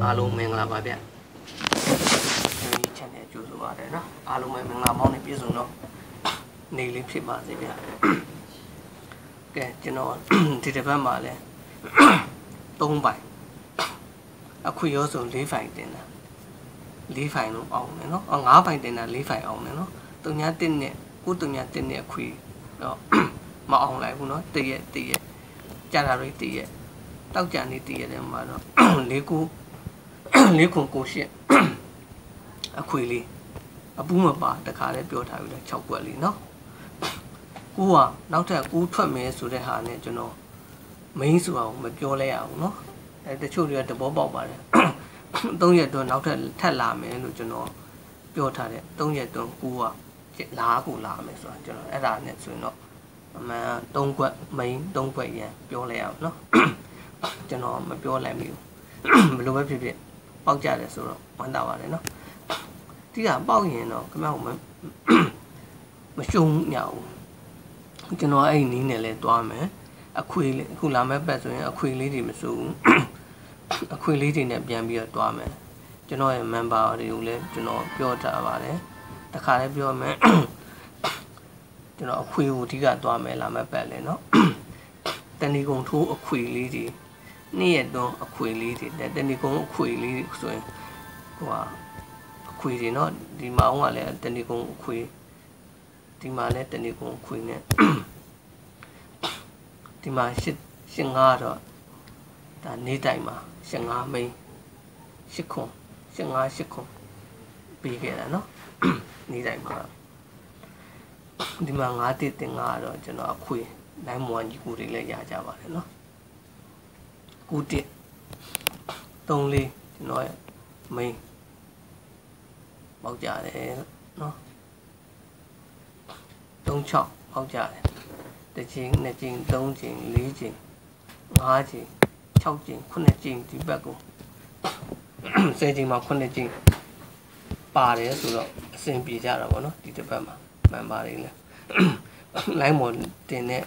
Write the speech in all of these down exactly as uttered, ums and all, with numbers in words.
အားလုံးမင်္ဂလာပါဗျဒီ channel ကြိုဆိုပါတယ်နော်အားလုံးပဲမင်္ဂလာပေါင်းနဲ့ပြည့်စုံတော့နေလေးဖြစ်ပါစေဗျကဲကျွန်တော်ဒီတစ်ပတ်မှာလဲသုံးပိုင်အခုရောဆို၄ဖိုင်တင်တာ၄ဖိုင်လုံးအောင်တယ်နော်အော်၅ဖိုင်တင်တာ၄ဖိုင်အောင်တယ်နော်တုံညာတစ်နဲ့ကိုတုံညာတစ်နဲ့အခွေတော့မအောင်လိုက်ဘူးနော်တရက်တရက်ကြာတာတွေတရက်တောက်ကြနေတရက်တယ်မှာတော့၄ခု၄ခုကိုရှစ်အခွေလေးအပူးမပါတခါလဲပြောထားပြီလဲ၆ကွက်လေးနော်ကိုကနောက်ထပ်ကိုထွက်မယ်ဆိုတဲ့ဟာနဲ့ကျွန်တော် main ဆိုအောင်မပြောလဲရဘူးเนาะအဲတချို့တွေကသဘောပေါက်ပါတယ်၃ရက်တော့နောက်ထပ်ထပ်လာမယ်လို့ကျွန်တော်ပြောထားတယ်၃ရက်တော့ကိုကလာကိုလာမယ်ဆိုတာကျွန်တော်အဲ့ဒါနဲ့ဆိုရင်တော့အမှန်၃ကွက် main ၃ကွက်ရန်ပြောလဲရအောင်เนาะကျွန်တော်မပြောလိုက်မိဘူးဘယ်လိုပဲဖြစ်ဖြစ်ပေါက်ကြတယ်ဆိုတော့ဝမ်းသာပါတယ်เนาะဒီကပေါက်ရင်တော့ခမောက်မမရှုံးညအောင်ကျွန်တော်အဲ့ဒီနီးနဲ့လဲတွားမယ်အခွေလေးအခုလာမဲ့ပတ်ဆိုရင်အခွေလေးတွေမစိုးဘူးအခွေလေးတွေနဲ့ပြန်ပြီးတော့တွားမယ်ကျွန်တော်ရဲ့ member တွေကိုလည်းကျွန်တော်ပြောထားပါတယ်တခါလည်းပြောမယ်ကျွန်တော်အခွေကိုအဓိကတွားမယ်လာမဲ့ပတ်လဲเนาะတဏီကုံထိုးအခွေလေးတွေနေ့ရက်တော့အခွေလေးတွေတဏီကုံအခွေလေးဆိုရင်ဟိုဟာအခွေတွေเนาะဒီမောင်းကလည်းတဏီကုံအခွေဒီမှာလည်းတဏီကုံအခွေနဲ့ဒီမှာရှစ်ရှစ်ငါးတော့ဒါနေတိုင်မှာရှစ်ငါးမိန်းရှစ်ခွန်ရှစ်ငါးရှစ်ခွန်ပြီးခဲ့တာเนาะနေတိုင်မှာဒီမှာငါးတစ်တင်ငါးတော့ကျွန်တော်အခွေနိုင်မွန်ကြီးကိုတွေလည်းရကြပါတယ်เนาะကူတစ်သုံးလေးကျွန်တော်ရဲ့မိန်းပေါက်ကြတယ်เนาะသုံးချောက်ပေါက်ကြတယ်တစ်ချိန်နှစ်ချိန်သုံးချိန်လေးချိန်ငါးချိန်၆ချိန်ခုနှစ်ချိန်ဒီဘက်ကိုဆယ်ချိန်မှာခုနှစ်ချိန်ပါတယ်ဆိုတော့အဆင်ပြေကြတာပေါ့နော်ဒီတစ်ပတ်မှာမှန်ပါတယ်လေလိုင်းမော်တင်တဲ့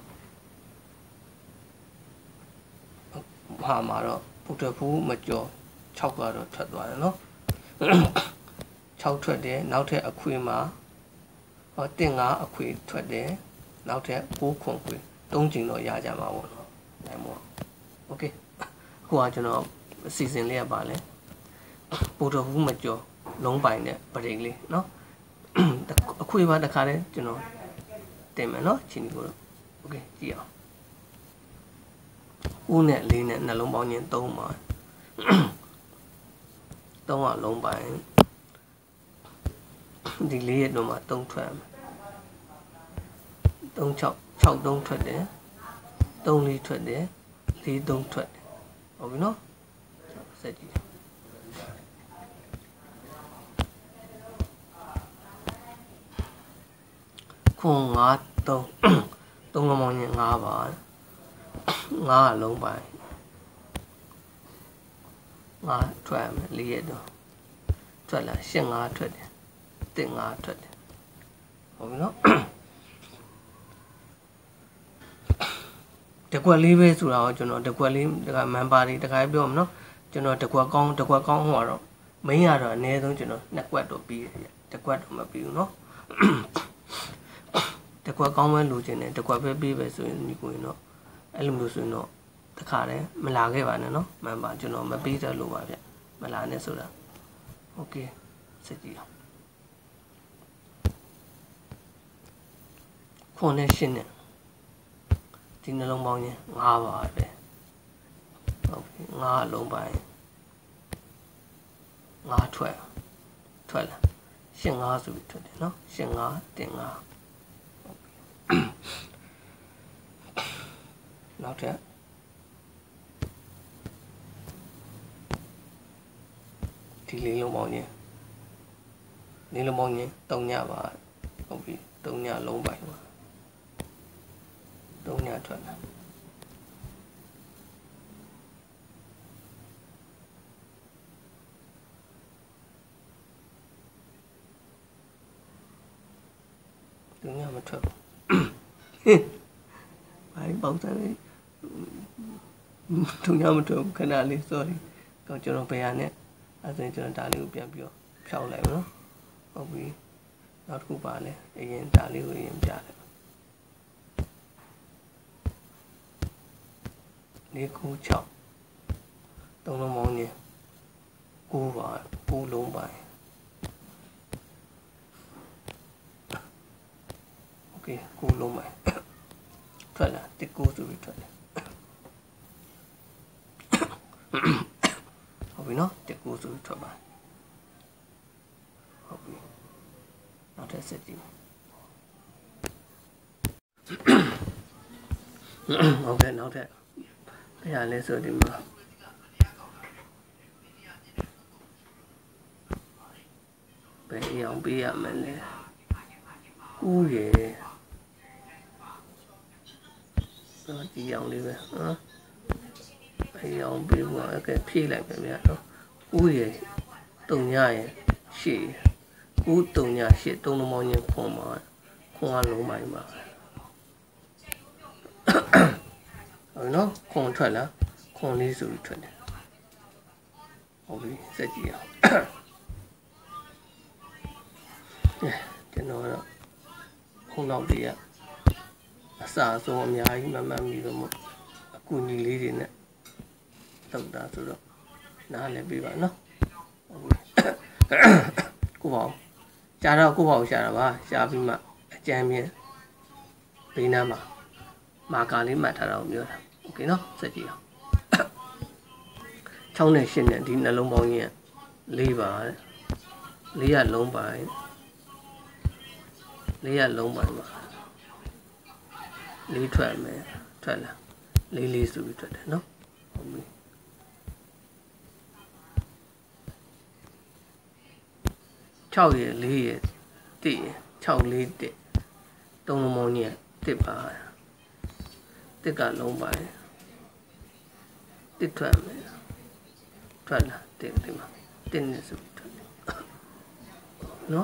ဟာမှာတော့ဖုတ်ထွက်ဘူးမကြော်၆ကတော့ထွက်သွားတယ်နော်၆ထွက်တယ်နောက်ထပ်အခွေမှာဟောတင်ငါအခွေထွက်တယ်နောက်ထပ်ကိုးခွန်ခွေသုံးချိန်တော့ရကြမှာပေါ့နော်ဒါမှမဟုတ်โอเคခုကကျွန်တော်အစီအစဉ်လေးရပါလဲပို့တော်ဘူးမကြော်လုံးပိုင်တဲ့ပရိတ်လေးเนาะအခွေပါတခါလဲကျွန်တော်တင်မယ်เนาะချင်းဒီကိုတော့โอเคကြည့်အောင်ဦးနဲ့လေးနဲ့နှလုံးပေါင်းချင်းသုံးပါသုံးကလုံးပိုင်ဒီလေးရဲ့တော့မှသုံးထွက်မယ်သုံးချောက်၆သုံးထွက်တယ်သုံးလေးထွက်တယ်လေးသုံးထွက်တယ်ဟုတ်ပြီနော်ဆက်ကြည့်ခွန်ငါးသုံးသုံးကမောင်းရင်ငါးပါငါးလုံးပိုင်ငါးထွက်မယ်လေးရဲ့တော့ထွက်လာရှစ်ငါးထွက်တယ်တစ်ငါးထွက်တယ်ဟုတ်ပြီနော်တကွက်လေးပဲဆိုတာတော့ကျွန်တော်တကွက်လေးတခါမန်ပါတွေတခါပြောမှာနော်ကျွန်တော်တကွက်ကောင်းတကွက်ကောင်းဟိုကတော့မင်းရတော့အနည်းဆုံးကျွန်တော်နှစ်ကွက်တော့ပြီးတယ်တကွက်တော့မပြီးဘူးနော်တကွက်ကောင်းပဲလိုချင်တယ်တကွက်ပဲပြီးပဲဆိုရင်ဒီကိုရင်တော့အဲ့လိုမျိုးဆိုရင်တော့တခါတည်းမလာခဲ့ပါနဲ့နော်မန်ပါကျွန်တော်မပြီးတယ်လို့ပါဗျမလာနဲ့ဆိုတာโอเคစကြည့်အောင်ခွန်နဲ့ရှင်းနဲ့ဒီနှလုံးပေါင်းရင်ငါးပါပဲဟုတ်ပြီငါးလုံးပိုင်းငါးထွက်ထွက်လာရှင်းငါးဆိုပြီးထွက်တယ်နော်ရှင်းငါးတင်ငါးနောက်ထပ်ဒီလေးလုံးပေါင်းရင်လေးလုံးပေါင်းရင်၃ညပါဟုတ်ပြီ၃ညလုံးပိုင်းပါသုံးညထွက်လာသုံးညမထွက်ဘူးဘာပေါက်တယ်သုံးညမထွက်ဘူးခဏလေး sorry တော့ကျွန်တော်ဘယ်ဟာနဲ့အဲဆိုရင်ကျွန်တော်ဒါလေးကိုပြန်ပြီးတော့ဖြောက်လိုက်နော်ဟုတ်ပြီနောက်တစ်ခုပါလဲအရင်ဒါလေးကိုအရင်ပြလိုက်လေးခု၆သုံးလုံးပေါင်းရင်ကိုးပါကိုးလုံးပါโอเคကိုးလုံးပါထွက်လာတစ်ကိုးဆိုပြီးထွက်လာဟုတ်ပြီနော်တစ်ကိုးဆိုပြီးထွက်ပါဟုတ်ပြီနောက်ထပ်ဆက်ကြည့်ဟုတ်ကဲ့နောက်ထပ်ဘယ်ဟာလဲဆိုဒီမှာဘယ်အောင်ပေးရမလဲကူးရယ်တော့ဒီအောင်လေးပဲနော်ဘယ်အောင်ပေးဖို့အဲ့ကဖြည့်လိုက်ပဲဗျာတော့ကူးရယ်တုံညရယ်ရှေ့ကူးတုံညရှေ့တုံလုံးမောင်းချင်းခွန်ပါခွန်ကလုံးပိုင်းပါဟုတ်နော်ခွန်ထွက်လာခွန်လေးဆိုပြီးထွက်တယ်ဟုတ်ပြီစက်ကြည့်အောင်ကျွန်တော်တော့ခုနောက်တည်းကအစာဆုံးအများကြီးမမှန်ပြီးတော့အကူညီလေးတွေနဲ့လောက်တာဆိုတော့နားလည်းပြပါနော်ကိုပေါ့ရှားတော့ကိုပေါ့ရှားတာပါရှားပြီးမှအကြမ်းမြင်ဘေးနားမှာမာကာလေးမှတ်ထားတာကိုပြောတာโอเคနော်စက်ကြည့်အောင်၆နဲ့၈နဲ့ဒီနှလုံးပေါင်းကြီးက၄ပါလေးရလုံးပိုင်းလေးရလုံးပိုင်းပါလေးထွက်မယ်ထွက်လာလေးလေးဆိုပြီးထွက်တယ်နော်ဟုတ်ပြီ၆ရယ်၄ရယ်၁ရယ်၆လေး၁သုံးလုံးပေါင်းကြီးက၁ပါတစ်ကလုံးပိုင်းတစ်ထွက်မယ်ထွက်လာတစ်ဒီမှာတစ်နဲ့ဆိုထွက်နော်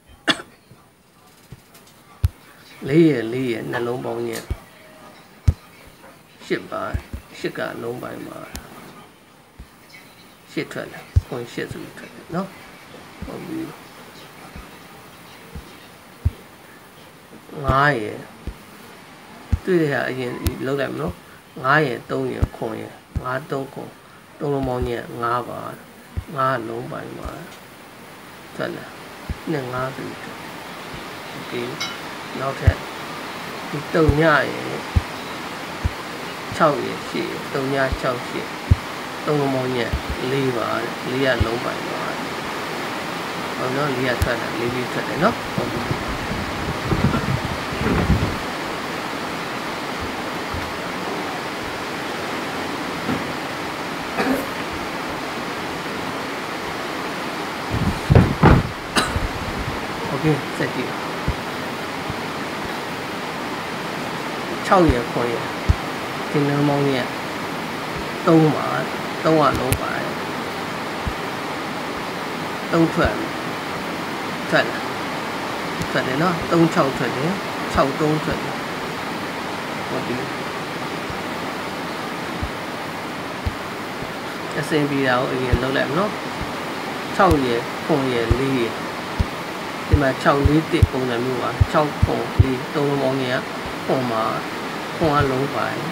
လေးရလေးရနှလုံးပေါင်းကြီးရှစ်ပါရှစ်ကလုံးပိုင်းမှာရှစ်ထွက်လာခွန်ရှစ်ဆိုထွက်တယ်နော်ဟုတ်ပြီငါးရတွေ့ရအရင်လောက်လိုက်မလို့ငါးရသုံးရခွန်ရငါးသုံးခွန်သုံးလုံးပေါင်းကြီးငါးပါငါးလုံးပိုင်းမှာထွက်လာနဲ့ငါးဆိုထွက်โอเคနောက်ထပ်ဒီတုံညရယ်၆ရယ်၈ရယ်တုံည၆၈သုံးလုံးပေါင်းကြီး၄ပါ၄ရလုံးပိုင်းပါဟုတ်နော်၄ရထွက်လာ၄လေးထွက်တယ်နော်ဟုတ်ပြီโอเคစက်ကြည့်၆ရယ်ခွန်ရယ်ဒီနှလုံးပေါင်းကြီး၃ပါ၃ကလုံးပါ၃ထွက်ထွက်လာထွက်တယ်နော်၃၆ထွက်တယ်၆၃ထွက်တယ်ဟုတ်ပြီအစင်ပြတာကိုအရင်လုပ်လိုက်မနော်၆ရယ်ခွန်ရယ်၄ရယ်ဒီမှာ၆လေးတစ်ပုံစံမျိုးပါ၆ခွန်၄သုံးလုံးပေါင်းကြီးကခွန်မှာခွန်ကလုံးပိုင်း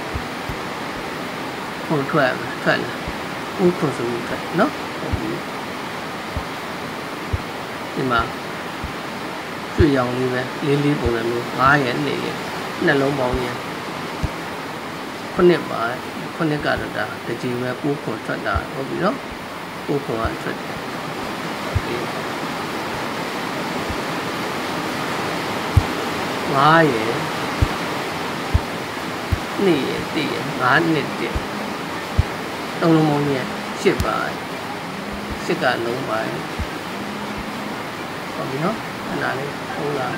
ခွန်ထွက်ထွက်လာဦးခွန်ဆိုပြီးထွက်နော်ဟုတ်ပြီဒီမှာကျွေရောင်လေးပဲလေးလေးပုံစံမျိုး၅ရယ်၂ရယ်နှလုံးပေါင်းကြီးခုနှစ်ပါခုနှစ်ကတော့ဒါတကြီးပဲကိုးခွန်ထွက်တာဟုတ်ပြီနော်ကိုးခွန်ကထွက်တယ်ငါးရယ်၂ရယ်၁ရယ်ငါးနှစ်တစ်သုံးလုံးပေါင်းကြီးရှစ်ပါရှစ်ကလုံးပိုင်းဟုတ်ပြီနော်ခဏလေးဟုတ်လား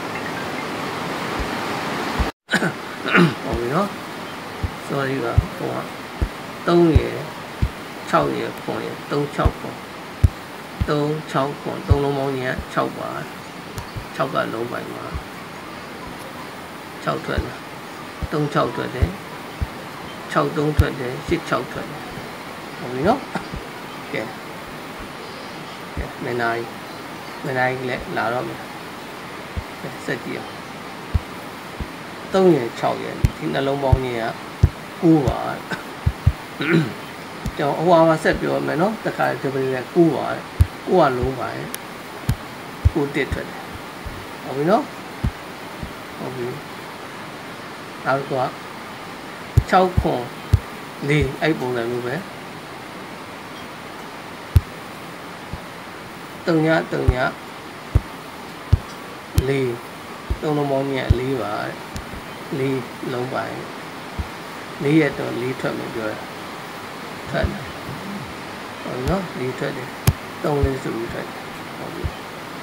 ဟုတ်ပြီနော် sorry ပါဟိုက၃ရယ်၆ရယ်ခွန်ရယ်၃၆ခွန်၃၆ခွန်သုံးလုံးပေါင်းကြီးက၆ပါ၆ကလုံးပိုင်းမှာ၆ထွက်လာ၃၆ထွက်တယ်၆၃ထွက်တယ်၈၆ထွက်တယ်ဟုတ်ပြီနော်ကဲကဲမင်းနိုင်မင်းနိုင်လည်းလာတော့မယ်စက်ကြည့်အောင်သုံးရယ်၆ရယ်ဒီနှလုံးပေါင်းကြီးက၉ပါကျွန်တော်ဟိုဟာမှာဆက်ပြောမယ်နော်တခါဒီပရိနဲ့၉ပါ၉ကလုံးပါ၉တစ်ထွက်တယ်ဟုတ်ပြီနော်ဟုတ်ပြီနောက်တော့၆ခွန်၄အဲ့ပုံစံမျိုးပဲ၃ည၃ည၄သုံးလုံးပေါင်းကြီးက၄ပါ၄လုံးပါ၄ရက်တော့၄ထွက်မယ်ပြောတာထွက်တယ်ဟုတ်နော်၄ထွက်တယ်၃လေးစုထွက်တယ်ဟုတ်ပြီ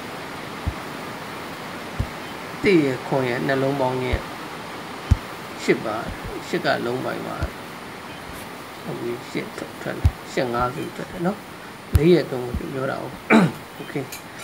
တိရခွန်ရဲ့နှလုံးပေါင်းကြီး၈ပါ၈ကလုံးပိုင်းပါဟုတ်ပြီ၈ထွက်ထွက်တယ်၈၅စုထွက်တယ်နော်၄ရက်တော့ပြောတာဟုတ်โอเค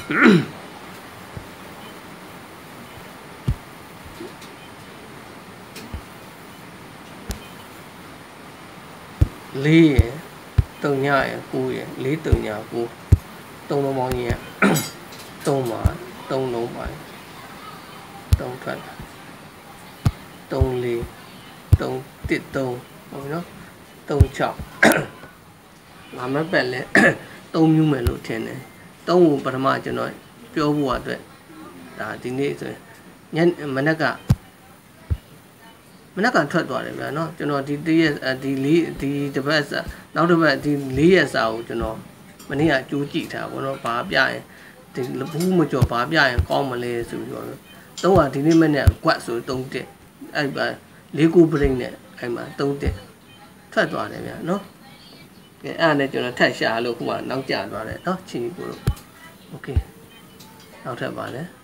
လေးရယ်၃ညရယ်၉ရယ်၄၃ည၉သုံးလုံးပေါင်းကြီးရသုံးပါသုံးလုံးပိုင်းသုံးထွက်သုံးလေးသုံးတစ်သုံးဟုတ်နော်သုံး၆ငါမပက်လဲသုံးမျိုးမယ်လို့ထင်တယ်သုံးကိုပထမကျွန်တော်ပြောဖို့အတွက်ဒါဒီနေ့ဆိုညမနက်ကမနက်ကထွက်သွားတယ်ဗျာနော်ကျွန်တော်ဒီတရက်ဒီလေးဒီတစ်ပတ်နောက်တစ်ပတ်ဒီလေးရက်စာကိုကျွန်တော်မနေ့ကကြိုးကြည့်ထားဘောနော်ဘာပြရင်ဒီဘူးမကြော်ဘာပြရင်ကောင်းမလဲဆိုပြီးတော့သုံးကဒီနေ့မနေ့ကွက်ဆိုသုံးတက်အဲ့ပါလေးခုပရိတ်နဲ့အဲ့မှာသုံးတက်ထွက်သွားတယ်ဗျာနော်ကဲအဲ့ဒါနဲ့ကျွန်တော်ထက်ရှာလို့ခုမှနောက်ကျသွားတယ်နော်ချင်းကြီးကိုလို့โอเคနောက်ထပ်ပါလေ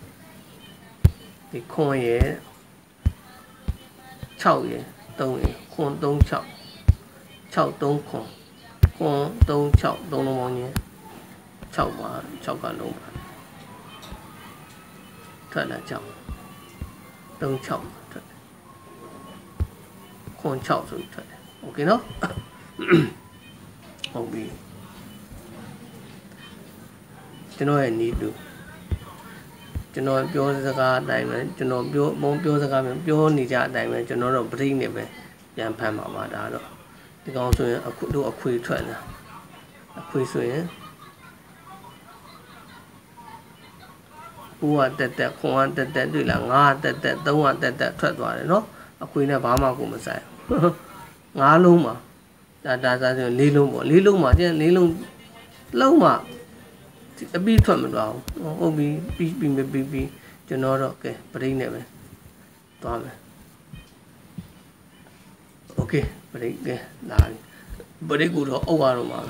ဒီခွန်ရဲ့၆ရယ်၃ရယ်ခွန်၃၆၆၃ခွန်ခွန်၃၆သုံးလုံးပေါင်းကြီး၆ပါ၆ကလုံးပါထွက်လာ၆၃၆ထွက်ခွန်၆ဆိုထွက်တယ်โอเคနော်ဟုတ်ပြီကျွန်တော်ရဲ့နီးတူကျွန်တော်ပြောစကားအတိုင်းပဲကျွန်တော်ပြောမုံပြောစကားပဲပြောနေကြအတိုင်းပဲကျွန်တော်တို့ပရိနဲ့ပဲပြန်ဖမ်းပါပါဒါတော့ဒီကောင်ဆိုရင်အခုတို့အခွေထွက်လာအခွေဆိုရင်ဦးကတက်တက်ခွန်ကတက်တက်တွေ့လားငါးကတက်တက်သုံးကတက်တက်ထွက်သွားတယ်နော်အခွေနဲ့ဘာမှကိုမဆိုင်ငါးလုံးမှာဒါဒါဆိုရင်လေးလုံးပေါ့လေးလုံးမှာကျန်လေးလုံးလုံးမှာအပြီးထွက်မသွားဘူးဟုတ်ပြီပြီးပြီးပြီးပြီးကျွန်တော်တော့ကဲပရိနဲ့ပဲသွားမယ်โอเคပရိကဲလာပြီပရိကူတော့အုပ်ရတော့မှာ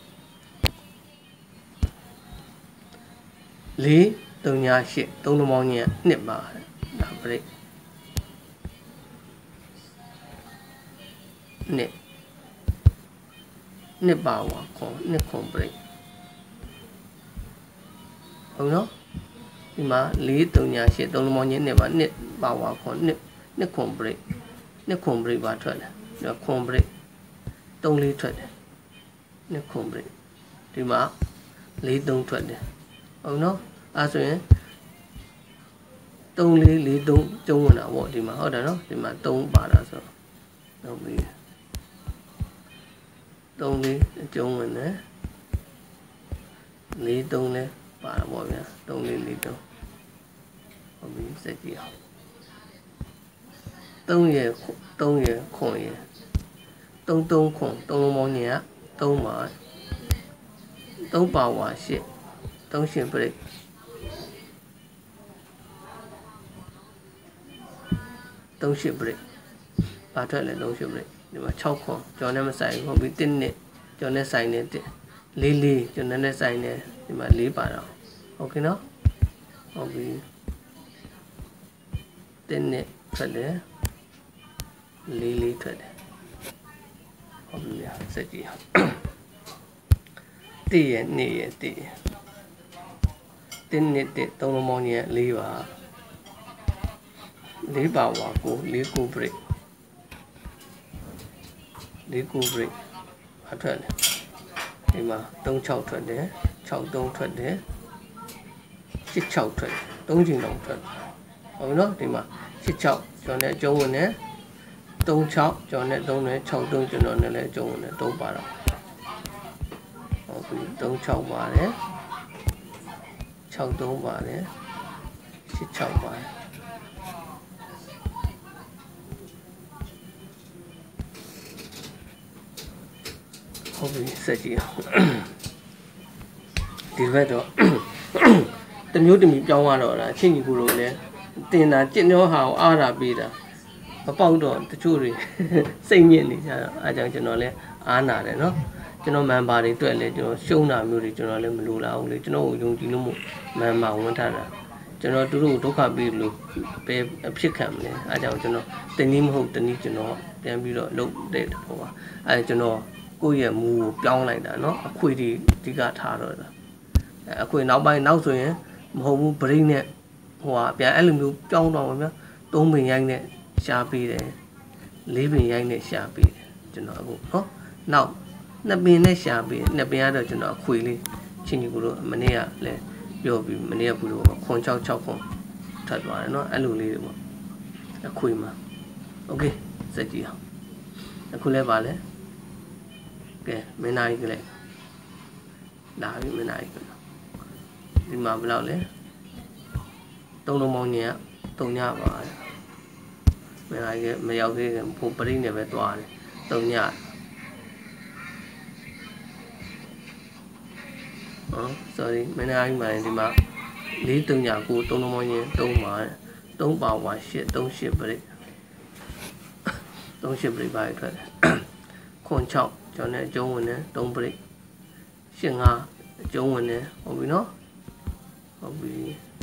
လေး၃ည၈သုံးလုံးပေါင်းကြီးနှစ်ပါဒါပရိနှစ်နှစ်ပါဝါခွန်နှစ်ခွန်ပရိဟုတ်နော်ဒီမှာလေး၃ည၈သုံးလုံးပေါင်းကြီးနှစ်ပါနှစ်ပါဝါခွန်နှစ်နှစ်ခွန်ပရိနှစ်ခွန်ပရိပါထွက်တယ်ဒီခွန်ပရိသုံးလေးထွက်တယ်နှစ်ခွန်ပရိဒီမှာလေးသုံးထွက်တယ်ဟုတ်နော်အဲဆိုရင်သုံးလေးလေးသုံးကျုံးဝင်တာပေါ့ဒီမှာဟုတ်တယ်နော်ဒီမှာသုံးပါတာဆိုတော့ပြီသုံးလေးကျုံးဝင်တယ်လေးသုံးလေးပါတာပေါ့ဗျာသုံးလေးလေးသုံးဟုတ်ပြီစက်ကြည့်အောင်သုံးရယ်သုံးရယ်ခွန်ရယ်သုံးသုံးခွန်သုံးလုံးပေါင်းကြီးကသုံးပါသုံးပါဝါရှစ်သုံးရှင်ပရိသုံးရှင်ပရိဘာထွက်လဲသုံးရှင်ပရိဒီမှာ၆ခွန်ကျော်နဲ့မဆိုင်ဘူးဟုတ်ပြီတစ်နှစ်ကျော်နဲ့ဆိုင်နေတစ်လေးလေးကျော်နဲ့ဆိုင်နေဒီမှာလေးပါတော့โอเคနော်ဟုတ်ပြီတစ်နှစ်ထွက်တယ်လေးလေးထွက်တယ်ဟုတ်ပြီစက်ကြည့်တည့်ရနေရတည့်တင်းနှစ်တစ်သုံးလုံးပေါင်းကြီးလေးပါလေးပါဝါကိုလေးကိုပရိလေးကိုပရိဘာထွက်လဲဒီမှာသုံး၆ထွက်တယ်၆သုံးထွက်တယ်ရှစ်၆ထွက်သုံးချိန်လောက်ထွက်ဟုတ်ပြီနော်ဒီမှာရှစ်၆ကျွန်တော်နဲ့အကျုံးဝင်တယ်သုံး၆ကျွန်တော်နဲ့သုံးတယ်၆သုံးကျွန်တော်နဲ့လည်းအကျုံးဝင်တယ်သုံးပါတော့ဟုတ်ပြီသုံး၆ပါတယ်၆သုံးပါတယ်ရှစ်၆ပါတယ်ဟုတ်ပြီစက်ကြည့်အောင်ဒီဘက်တော့တမျိုးတမျိုးပြောင်းသွားတော့လားအချင်းကြီးကိုလိုလဲတင်တာကြင်ရောဟာကိုအားတာပေးတာမပေါက်တော့တချို့တွေစိတ်ညစ်နေကြတော့အားကြောင့်ကျွန်တော်လဲအားနာတယ်နော်ကျွန်တော်မန်ပါတွေတွေ့လဲကျွန်တော်ရှုံးတာမျိုးတွေကျွန်တော်လည်းမလိုလားဘူးလေကျွန်တော်ကိုယုံကြည်လို့မို့မန်ပါဝန်ထားတာကျွန်တော်သူတို့ဒုက္ခပေးလို့ပဲအဖြစ်ခံမလဲအားကြောင့်ကျွန်တော်တနည်းမဟုတ်တနည်းကျွန်တော်ပြန်ပြီးတော့လုပ်တဲ့ပေါ့ပါအဲကျွန်တော်ကိုယ့်ရဲ့မူကိုပြောင်းလိုက်တာเนาะအခွေဒီအဓိကထားတော့တာအခွေနောက်ပိုင်းနောက်ဆိုရင်မဟုတ်ဘူး break နဲ့ဟိုဟာပြန်အဲ့လိုမျိုးပြောင်းတော့မှာဗျာသုံးပင်ရိုက်နဲ့ရှားပေးတယ်လေးပင်ရိုက်နဲ့ရှားပေးတယ်ကျွန်တော်အခုเนาะနောက်နှစ်ပင်နဲ့ရှားပေးတယ်နှစ်ပင်ကတော့ကျွန်တော်အခွေလေးချင်းကြီးကိုလို့မနေ့ကလည်းပြောပြီးမနေ့ကဘူးလို့ခွန်၆၆ခွန်ထပ်သွားတယ်เนาะအဲ့လိုလေးတွေပေါ့အခွေမှာโอเคစက်ကြည့်အောင်အခုလဲပါလဲကဲမင်းနိုင်ကလေးလာပြီမင်းနိုင်ကဒီမှာဘယ်လောက်လဲသုံးလုံးပေါင်းညကသုံးညပါမင်းနိုင်ကမရောက်သေးဘူးဖို့ပရိနေပဲသွားတယ်သုံးညဟော sorry မင်းနိုင်မှာဒီမှာလေးသုံးညကိုသုံးလုံးပေါင်းညသုံးပါသုံးပါဝါရှစ်သုံးရှစ်ပရိသုံးရှစ်ပရိပါရထွက်တယ်ခွန်၆ကျွန်တော်အကျုံးဝင်တယ်သုံးပရိရှစ်ငါအကျုံးဝင်တယ်ဟုတ်ပြီနော်ဟုတ်ပြီ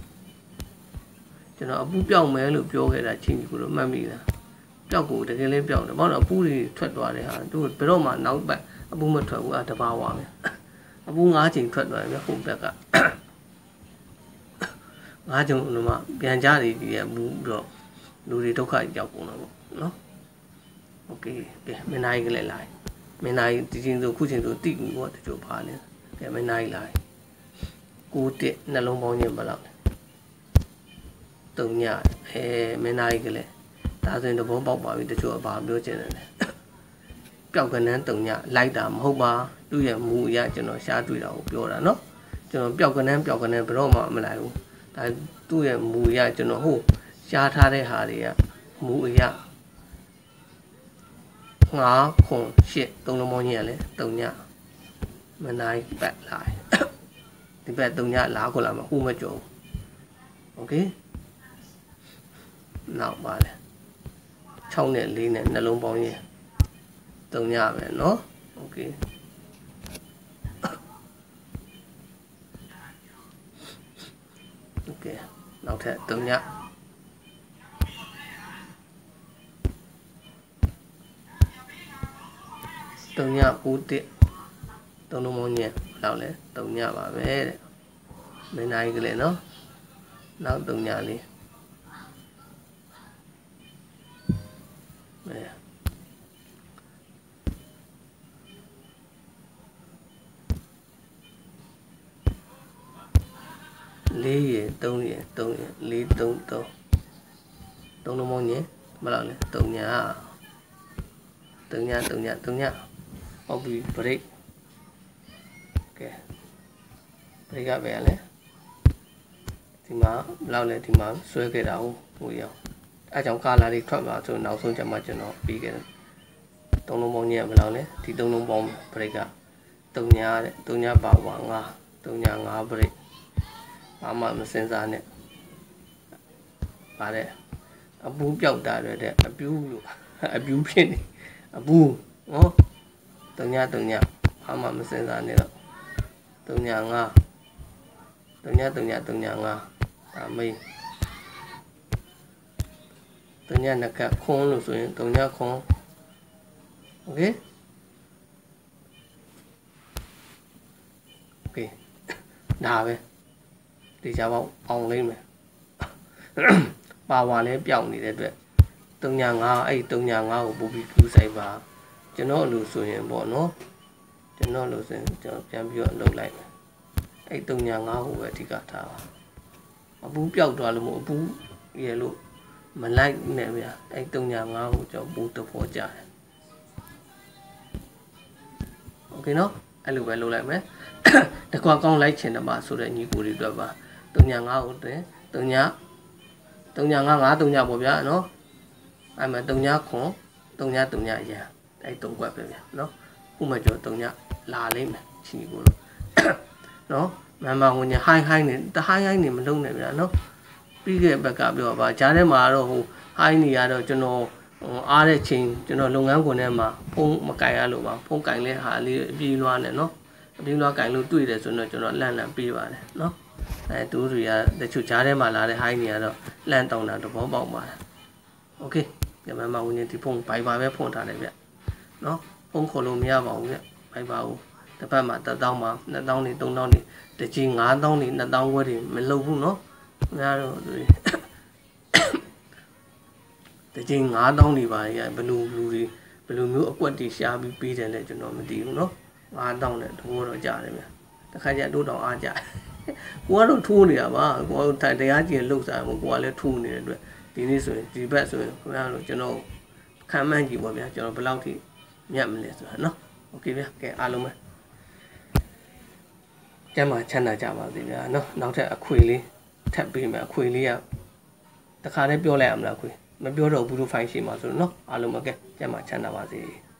ကျွန်တော်အပူပြောက်မယ်လို့ပြောခဲ့တာချင်းကြီးကိုတော့မှတ်မိလားပြောက်ကိုတကယ်လေးပြောက်တယ်ဘာလို့အပူတွေထွက်သွားတယ်ဟာသူဘယ်တော့မှနောက်ပတ်အပူမထွက်ဘူးအတဘာဝပဲအပူ၅ချိန်ထွက်သွားတယ်ဗျဟိုဘက်က၅ချိန်လုံးမှပြန်ကြတယ်ဒီအပူပြီးတော့လူတွေဒုက္ခရောက်ကုန်တော့ပေါ့နော်โอเคကဲမင်းနိုင်ကလေးလိုက်မင်းနိုင်ဒီချင်းဆိုခုချင်းဆိုတိကူပေါ့တချို့ပါလဲကဲမင်းနိုင်လိုက်ကိုတက်နှလုံးပေါင်းခြင်းဘယ်လောက်လဲတုံညအဲမင်းနိုင်ကလေးဒါဆိုရင်တဘောပေါက်ပါပြီတချို့ကဘာပြောချင်တယ်လဲပျောက်ကနန်းတုံညလိုက်တာမဟုတ်ပါသူ့ရဲ့မူအရကျွန်တော်ရှားတွေ့တာကိုပြောတာเนาะကျွန်တော်ပျောက်ကနန်းပျောက်ကနန်းဘယ်တော့မှမလိုက်ဘူးဒါသူ့ရဲ့မူအရကျွန်တော်ဟုတ်ရှားထားတဲ့ဟာတွေကမူအရငါးခွန်ရှစ်သုံးလုံးပေါင်းညလဲတုံညမနိုင်ပတ်လာဒီဘက်တုံညလာခွန်လာမှာဥမကြောโอเคနောက်ပါလဲ၆နဲ့၄နဲ့နှလုံးပေါင်းညတုံညပဲเนาะโอเคโอเคနောက်ထပ်တုံညတုံညကိုတက်သုံးလုံးပေါင်းညလောက်လဲတုံညပါပဲတဲ့မင်းနိုင်ကလေးနော်နောက်တုံညလေးအဲလေးရသုံးရသုံးရလေးသုံးသုံးသုံးလုံးပေါင်းညမလောက်လဲတုံညတုံညတုံညတုံညဟုတ်ပြီ break ကဲ break ကပဲရလဲဒီမှာဘယ်လောက်လဲဒီမှာဆွဲခဲ့တာဟုတ်ဟိုရောအဲကြောင့်ကာလာလေးထွက်လာဆိုနောက်ဆုံးချက်မှကျွန်တော်ပြီးခဲ့တယ်သုံးလုံးပေါင်းညဘယ်လောက်လဲဒီသုံးလုံးပေါင်း break ကတုံညတဲ့တုံညပါဝါငါတုံညငါ break ဘာမှမစင်စားနဲ့ဗါတဲ့အပူးပြောက်တာတွေတဲ့အပြူးလို့အပြူးဖြစ်နေအပူးနော်တုံညတုံညဘာမှမစင်စားနဲ့တော့တုံညငါတုံညတုံညတုံညငါဒါမေးတုံညနကခွန်းလို့ဆိုရင်တုံညခွန်းโอเคโอเคဒါပဲဒီကြပေါ့အောင်လိမ့်မယ်ပါဝါလဲပြောင်းနေတဲ့အတွက်တုံညငါအဲ့တုံညငါကိုပူပြီးကူးဆိုင်ပါကျွန်တော်အလိုဆိုရင်ပေါ့နော်ကျွန်တော်လို့ဆိုရင်ကျွန်တော်ပြန်ပြီးတော့လုပ်လိုက်မယ်အဲ့တုံညာငါးကိုပဲအဓိကထားပါအပူပျောက်သွားလို့မို့အပူရလို့မလိုက်နဲ့ဗျာအဲ့တုံညာငါးကိုကျွန်တော်ပူတဖို့ကြတယ်โอเคနော်အဲ့လိုပဲလုပ်လိုက်မယ်တကွာကောင်းလိုက်ချင်တယ်ပါဆိုတဲ့ညီကိုတွေအတွက်ပါတုံညာငါးကိုတင်တုံညာတုံညာငါးငါးတုံညာပေါ့ဗျာနော်အဲ့မှာတုံညာခွန်တုံညာတုံညာရံအဲ့တုံကွက်ပဲဗျာနော်ခုမှကျွန်တော်တုံညာလာလိမ့်မယ်ချီကိုလို့နော်မမဝင်ညာဟိုင်းဟိုင်းနေတဟိုင်းဟိုင်းနေမလုံးနဲ့ဗျာနော်ပြီးခဲ့ဘက်ကပြောပါဂျားထဲမှာတော့ဟိုဟိုင်းနေရတော့ကျွန်တော်အားတဲ့ချိန်ကျွန်တော်လုပ်ငန်းခွင်ထဲမှာဖုန်းမကင်ရလို့ပါဖုန်းကင်လဲဟာလေးအပြေးလွှားနဲ့နော်အပြေးလွှားကင်လို့တွေ့တယ်ဆိုတော့ကျွန်တော်လန့်လန့်ပြေးပါတယ်နော်အဲတူတွေကတချို့ဂျားထဲမှာလာတဲ့ဟိုင်းနေရတော့လန့်တောင်းတာသဘောပေါက်ပါတယ်โอเคညမမဝင်ညာဒီဖုန်းဘိုင်ဘာပဲဖွင့်ထားတယ်ဗျနော်ဖုန်းခေါ်လို့မရပါဘူးဗျဘိုင်ဘာကိုတစ်ပတ်မှာတစ်တောင်းမှာနှစ်တောင်းနေသုံးတောင်းနေတကြီးငါးတောင်းနေနှစ်တောင်းခွဲတွေမလုပ်ဘူးနော်ခင်ဗျားတို့တကြီးငါးတောင်းနေပါရဲ့ဘလူလူတွေဘလူမျိုးအကွက်တွေရှားပြီးပေးတယ်လဲကျွန်တော်မသိဘူးနော်ငါးတောင်းနဲ့တဘောတော့ကြားတယ်ဗျတခါကျတို့တောင်အားကြကိုကတော့ထိုးနေတာပါကိုကတရားကျင်လှုပ်စားမှာကိုကလည်းထိုးနေတဲ့အတွက်ဒီနေ့ဆိုရင်ဒီဘက်ဆိုရင်ခင်ဗျားတို့ကျွန်တော်ခံမှန်းကြည့်ပါဗျာကျွန်တော်ဘယ်လောက်ထိမြတ်မလဲဆိုတာနော်โอเคဗျာကဲအားလုံးပဲကျမ်းမှာချမ်းသာကြပါစေဗျာနော်နောက်ထပ်အခွေလေးထပ်ပေးမယ်အခွေလေးကတခါတည်းပြောလိုက်အောင်လားအခွေမပြောတော့ဘူးလို့ဖိုင်ရှိမှာဆိုတော့နော်အားလုံးပဲကဲကျမ်းမှာချမ်းသာပါစေ